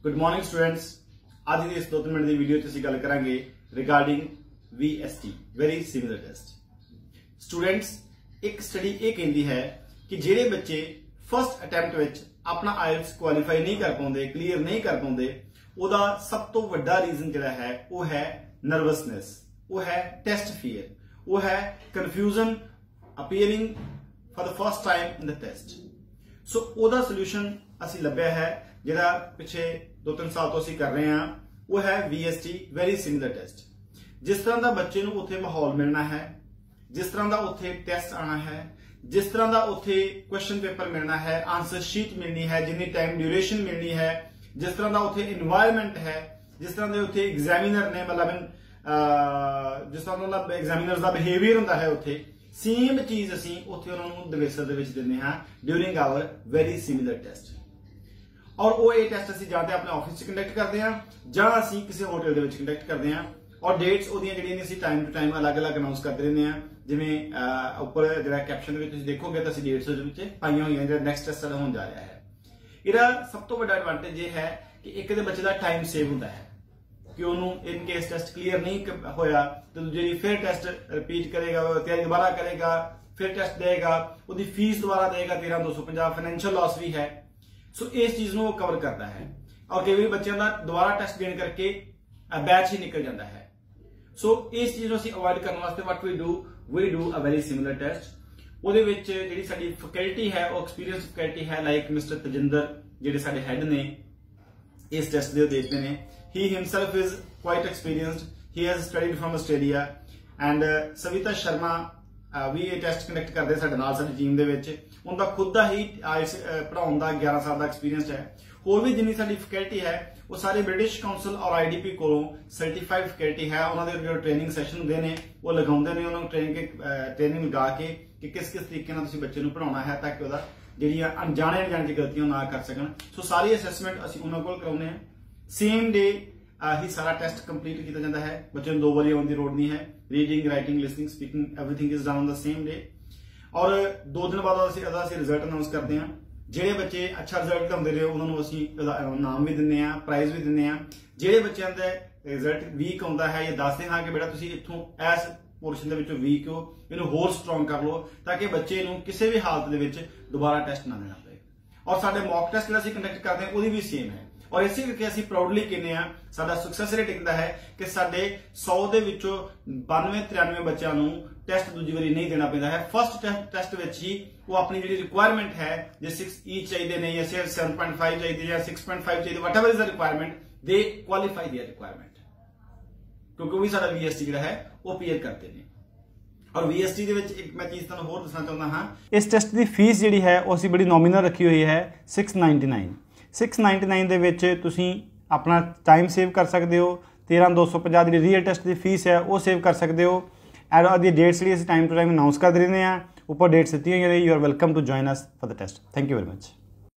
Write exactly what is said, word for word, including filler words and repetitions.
Good morning students. आज की इस दो तीन मिनट की वीडियो च असीं गल करांगे regarding V S T very similar test. Students, एक स्टडी ये कहती है कि जिहड़े बच्चे फर्स्ट अटैम्प्ट विच अपना आईएलटीएस क्वालीफाई नहीं कर पाते, क्लीयर नहीं कर पाते, उहदा सब तो वड्डा रीजन जिहड़ा है वो है नर्वसनेस, वो है टेस्ट फीयर, वो है confusion appearing for the first time in the test. So उहदा सोल्यूशन असीं लभ्या है जिहड़ा पिछे दो तीन साल तो असीं कर रहे हैं, वो है V S T very similar test. जिस तरह का बच्चे नूं उत्थे माहौल मिलना है, जिस तरह का उत्थे टेस्ट आना है, जिस तरह का उत्थे क्वेश्चन पेपर मिलना है, आंसर शीट मिलनी है, जितनी टाइम ड्यूरेशन मिलनी है, जिस तरह का उत्थे इन्वायरमेंट है, जिस तरह के उत्थे एग्जामिनर ने मतलब जिस तरह का एग्जामिनर का बिहेवियर होंदा है, उत्थे सेम चीज असीं उत्थे उन्हां नूं दवेसर दे विच दिंदे हां during our very similar test. और वो ये टेस्ट असीं जां तां अपने ऑफिस च कंडक्ट करते हैं जां असीं किसी होटल दे विच कंडक्ट करते हैं। और डेट्स ओहदियां जिहड़ियां ने असीं टाइम टू टाइम अलग अलग अनाउंस करते रहंदे हां। जिवें उपर जिहड़ा कैप्शन दे विच तुसीं देखोगे तां असीं डेट्स दे विच पाईयां होईयां जिहड़ा नैक्सट टेस्ट साडा होण जा रहा है। इहदा सब तो वड्डा एडवांटेज ये है कि एक दे बच्चे दा टाइम सेव हुंदा है कि उन्होंने इन केस टेस्ट क्लीयर नहीं होया तो दूजे फिर टेस्ट रिपीट करेगा, तैयारी दोबारा करेगा, फिर टेस्ट देगा, उसकी फीस दोबारा देगा तेरह दो सौ पचास, फाइनेंशियल लॉस भी है। सो इस चीज को कवर करता है। और कई बार बच्चों का दोबारा टेस्ट देने करके बैच ही निकल जाता है। सो इस चीज को अवॉइड करने वास्ते what we do we do a very similar test. ਉਹਦੇ ਵਿੱਚ ਜਿਹੜੀ ਸਾਡੀ ਫੈਕਲਟੀ ਹੈ ਉਹ ਐਕਸਪੀਰੀਅੰਸ ਫੈਕਲਟੀ ਹੈ, ਲਾਈਕ ਮਿਸਟਰ ਤਜਿੰਦਰ ਜਿਹੜੇ ਸਾਡੇ ਹੈਡ ਨੇ ਇਸ ਟੈਸਟ ਦੇ ਦੇਖਦੇ ਨੇ। He himself is quite experienced. He has studied from Australia. And uh, Savita Sharma uh, ਵੀ ਇਹ ਟੈਸਟ ਕੰਡਕਟ ਕਰਦੇ ਸਾਡੇ ਨਾਲ ਸਾਡੀ ਟੀਮ ਦੇ ਵਿੱਚ। ਉਹਦਾ ਖੁਦ ਦਾ ਹੀ ਆਈਐਲਟਸ ਪੜਾਉਣ ਦਾ ਗਿਆਰਾਂ ਸਾਲ ਦਾ ਐਕਸਪੀਰੀਅੰਸ ਹੈ। ਹੋਰ ਵੀ ਜਿੰਨੀ ਸਾਡੀ ਫੈਕਲਟੀ ਹੈ ਉਹ ਸਾਰੇ ਬ੍ਰਿਟਿਸ਼ ਕਾਉਂਸਲ ਔਰ ਆਈਡੀਪੀ ਕੋਲੋਂ ਸਰਟੀਫਾਈਡ ਫੈਕਲਟੀ ਹੈ। ਉਹਨਾਂ ਦੇ ਜਿਹੜੇ ਟ੍ਰੇਨਿੰਗ ਸੈਸ਼ਨ ਹੁੰਦੇ ਨੇ ਉਹ ਲਗਾਉਂਦੇ ਨੇ, ਉਹਨਾਂ ਨੂੰ ਟ੍ਰੇਨਿੰਗ ਟ੍ਰੇਨਿੰਗ ਲਗਾ ਕੇ ਕਿ ਕਿਸ ਕਿਸ ਤਰੀਕੇ ਨਾਲ ਤੁਸੀਂ ਬੱਚੇ ਨੂੰ ਪੜਾਉਣਾ ਹੈ ਤਾਂ ਕਿ ਉਹਦਾ ਜਿਹੜੀਆਂ ਅਣਜਾਣੇ ਅਣਜਾਣੇ ਗਲਤੀਆਂ ਨਾ ਕਰ ਸਕਣ। ਸੋ ਸਾਰੀ ਅਸੈਸਮੈਂਟ ਅਸੀਂ ਉਹਨਾਂ ਕੋਲ ਕਰਾਉਂਦੇ ਹਾਂ। सेम डे ही सारा टेस्ट कंप्लीट किया जाता है। बच्चों दो बारी आने की लोड़ नहीं है। Reading, writing, listening, speaking everything is done on the same day. और दो दिन बाद असं रिजल्ट अनाउंस करते हैं। ਜਿਹੜੇ ਬੱਚੇ ਅੱਛਾ ਰਿਜ਼ਲਟ ਲਿਆਉਂਦੇ ਰਹੇ ਉਹਨਾਂ ਨੂੰ ਅਸੀਂ ਇਨਾਮ ਵੀ ਦਿੰਦੇ ਆ, ਪ੍ਰਾਈਜ਼ ਵੀ ਦਿੰਦੇ ਆ। ਜਿਹੜੇ ਬੱਚਿਆਂ ਦਾ ਰਿਜ਼ਲਟ ਵੀਕ ਆਉਂਦਾ ਹੈ ਜਾਂ ਦੱਸਦੇ ਹਾਂ ਕਿ ਬੇਟਾ ਤੁਸੀਂ ਇੱਥੋਂ ਇਸ ਪੋਰਸ਼ਨ ਦੇ ਵਿੱਚੋਂ ਵੀਕ ਹੋ, ਇਹਨੂੰ ਹੋਰ ਸਟਰੋਂਗ ਕਰ ਲਓ ਤਾਂ ਕਿ ਬੱਚੇ ਨੂੰ ਕਿਸੇ ਵੀ ਹਾਲਤ ਦੇ ਵਿੱਚ ਦੁਬਾਰਾ ਟੈਸਟ ਨਾ ਦੇਣਾ ਪਏ। ਔਰ ਸਾਡੇ ਮੌਕ ਟੈਸਟ ਜਿਹੜਾ ਅਸੀਂ ਕੰਡਕਟ ਕਰਦੇ ਹਾਂ ਉਹਦੀ ਵੀ ਸੇਮ ਹੈ। और इसे करके असीं प्राउडली कहने हैं साडा सक्सेस रेट इकदा है कि साडे सौ दे विचों बानवे तिरानवे बच्चों नूं टेस्ट दूजी बारी नहीं देना पैंदा है। फर्स्ट टेस्ट टेस्ट विच ही वो अपनी जिहड़ी रिक्वायरमेंट है जे सिक्स ई चाहिए नहीं या सेवन पॉइंट फाइव चाहिए या सिक्स पॉइंट फाइव चाहिए, whatever is the requirement दे क्वालीफाई देयर रिक्वायरमेंट, क्योंकि वो भी साडा वी एस टी जिहड़ा है वो क्लियर करते हैं। और वी एस टी दे विच एक मैं चीज़ तुहानूं होर दसना चाहुंदा हां। इस टेस्ट की फीस जिहड़ी है वो असीं बड़ी नॉमिनल रखी हुई है six ninety nine six ninety nine ਦੇ ਵਿੱਚ ਤੁਸੀਂ ਆਪਣਾ ਟਾਈਮ ਸੇਵ ਕਰ ਸਕਦੇ ਹੋ। ਤੇਰਾਂ ਦੋ ਸੌ ਪੰਜਾਹ ਦੀ ਰੀਅਲ ਟੈਸਟ ਦੀ ਫੀਸ ਹੈ ਉਹ ਸੇਵ ਕਰ ਸਕਦੇ ਹੋ। ਐਂਡ ਉਹਦੀ ਡੇਟਸ ਜਿਹੜੀ ਅਸੀਂ ਟਾਈਮ ਟੂ ਟਾਈਮ ਅਨਾਉਂਸ ਕਰਦੇ ਰਹਿੰਦੇ ਹਾਂ। ਉੱਪਰ ਡੇਟਸ ਦਿੱਤੀ ਹੋਈ ਹੈ। You are welcome to join us for the test. Thank you very much.